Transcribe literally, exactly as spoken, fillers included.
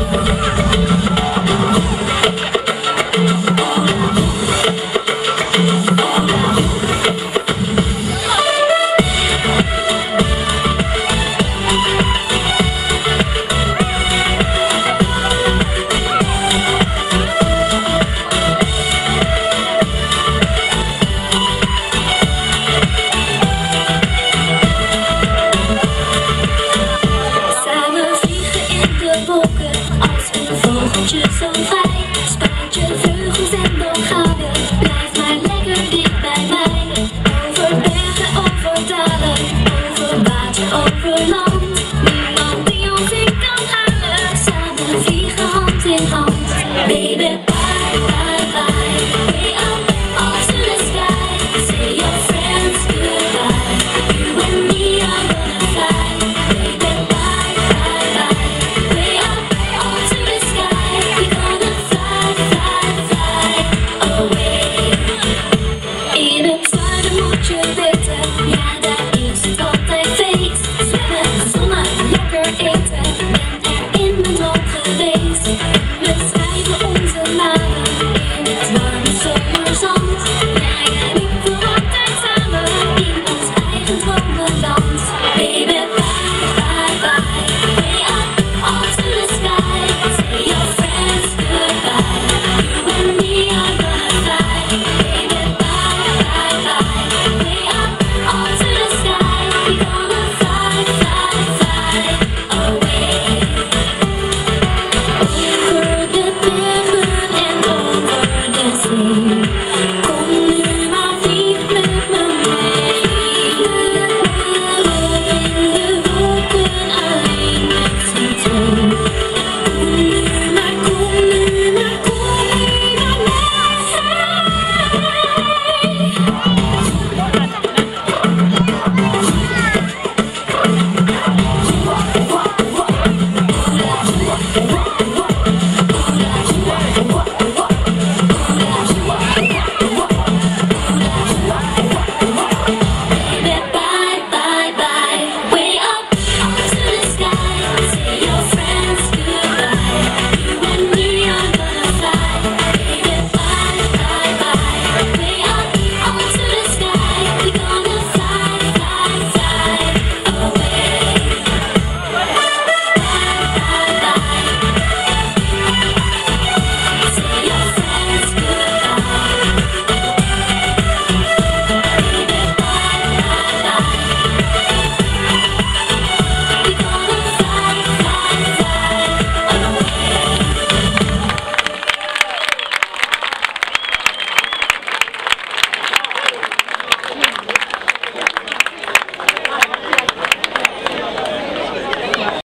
Zo vrij, spuit je vleugels en dan gaan we. Blijf maar lekker dicht bij mij. Over bergen, over dalen, over water, over land. Niemand die ons in kan halen. Samen vliegen hand in hand, baby.